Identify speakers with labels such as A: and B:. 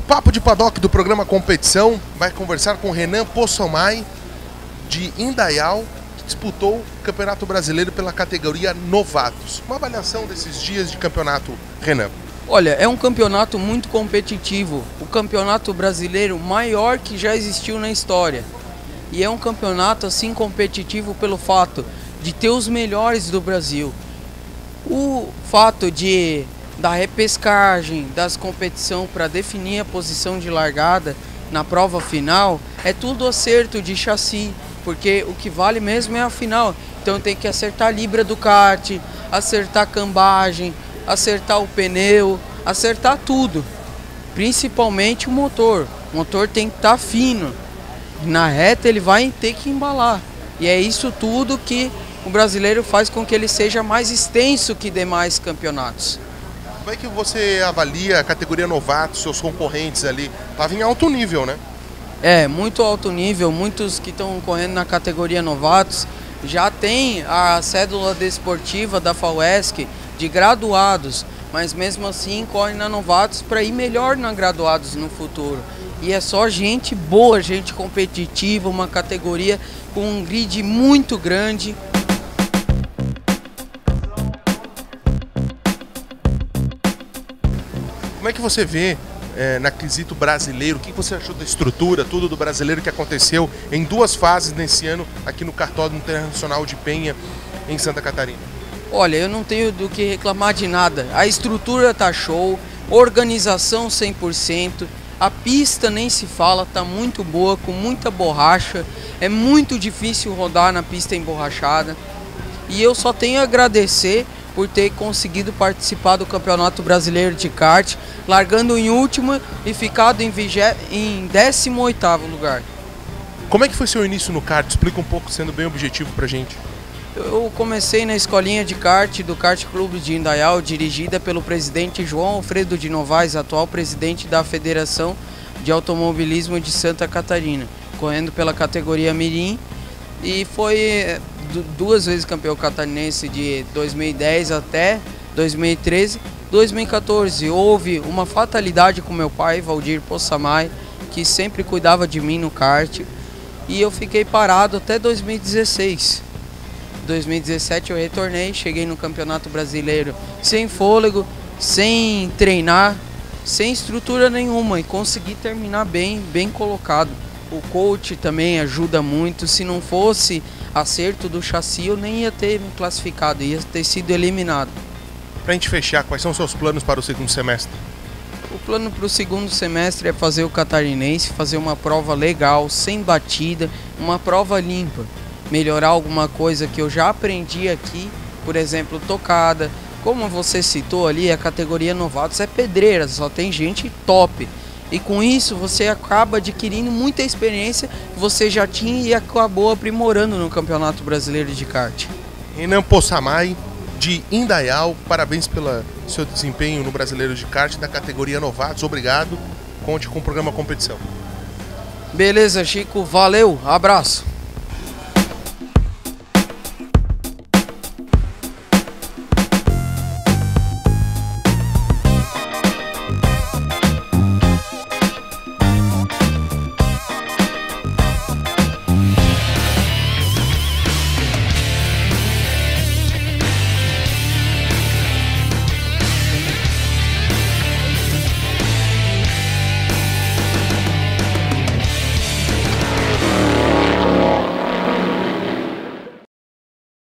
A: Papo de Paddock do programa Competição vai conversar com Renan Poçamay, de Indaial, que disputou o Campeonato Brasileiro pela categoria Novatos. Uma avaliação desses dias de campeonato, Renan.
B: Olha, é um campeonato muito competitivo, o campeonato brasileiro maior que já existiu na história. E é um campeonato assim competitivo pelo fato de ter os melhores do Brasil. O fato da repescagem, das competições para definir a posição de largada na prova final, é tudo acerto de chassi, porque o que vale mesmo é a final. Então tem que acertar a libra do kart, acertar a cambagem, acertar o pneu, acertar tudo, principalmente o motor. O motor tem que estar fino, na reta ele vai ter que embalar, e é isso tudo que o brasileiro faz com que ele seja mais extenso que demais campeonatos.
A: Como é que você avalia a categoria Novatos, seus concorrentes ali? Estava em alto nível, né?
B: É, muito alto nível, muitos que estão correndo na categoria Novatos já tem a cédula desportiva da FAUESC de graduados, mas mesmo assim correm na Novatos para ir melhor na graduados no futuro. E é só gente boa, gente competitiva, uma categoria com um grid muito grande.
A: Como é que você vê na quesito brasileiro? O que você achou da estrutura, tudo do brasileiro que aconteceu em duas fases nesse ano aqui no Cartódromo Internacional de Penha, em Santa Catarina?
B: Olha, eu não tenho do que reclamar de nada. A estrutura tá show, organização 100%, a pista nem se fala, tá muito boa, com muita borracha. É muito difícil rodar na pista emborrachada. E eu só tenho a agradecer por ter conseguido participar do Campeonato Brasileiro de Kart, largando em último e ficado em 18º lugar.
A: Como é que foi seu início no kart? Explica um pouco, sendo bem objetivo pra gente.
B: Eu comecei na escolinha de kart do Kart Clube de Indaial, dirigida pelo presidente João Alfredo de Novaes, atual presidente da Federação de Automobilismo de Santa Catarina, correndo pela categoria Mirim, e foi duas vezes campeão catarinense de 2010 até 2013. 2014 houve uma fatalidade com meu pai, Valdir Poçamay, que sempre cuidava de mim no kart, e eu fiquei parado até 2016. 2017 eu retornei, cheguei no Campeonato Brasileiro sem fôlego, sem treinar, sem estrutura nenhuma, e consegui terminar bem colocado. O coach também ajuda muito. Se não fosse acerto do chassi, eu nem ia ter me classificado, ia ter sido eliminado.
A: Pra gente fechar, quais são os seus planos para o segundo semestre?
B: O plano para o segundo semestre é fazer o catarinense, fazer uma prova legal, sem batida, uma prova limpa. Melhorar alguma coisa que eu já aprendi aqui, por exemplo, tocada. Como você citou ali, a categoria Novatos é pedreira, só tem gente top. E com isso você acaba adquirindo muita experiência que você já tinha e acabou aprimorando no Campeonato Brasileiro de Kart.
A: Renan Poçamay, de Indaial, parabéns pelo seu desempenho no Brasileiro de Kart da categoria Novatos. Obrigado, conte com o programa Competição.
B: Beleza, Chico, valeu, abraço.